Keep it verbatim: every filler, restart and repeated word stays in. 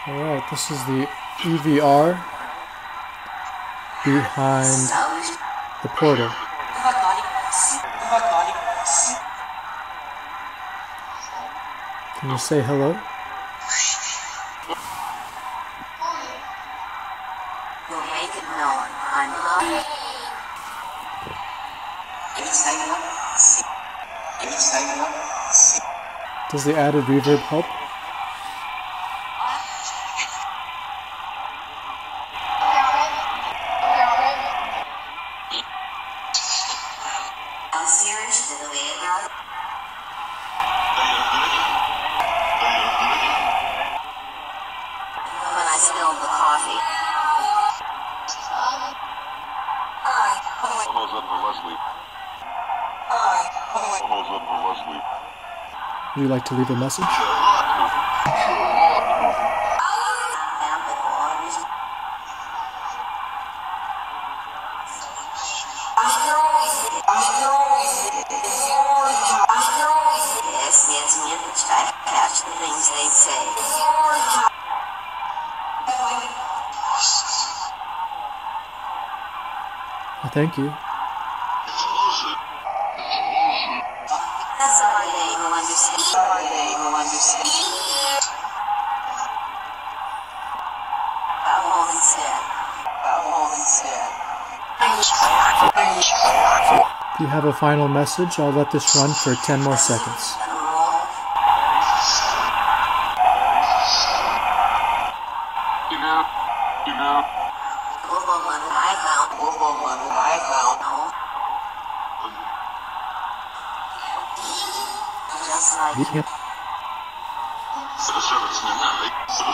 Alright, this is the E V R behind the portal. Can you say hello? Does the added reverb help? When I spilled the coffee. Close up for Leslie. Close up for Leslie. Would you like to leave a message? Yes, yes, yes, I catch the things they say. Well, thank you. That's all they will understand. All they will understand. About home instead. About home instead. If you have a final message, I'll let this run for ten more seconds. You know, you know. Woman I found. Woman I found. Just like Yep. you.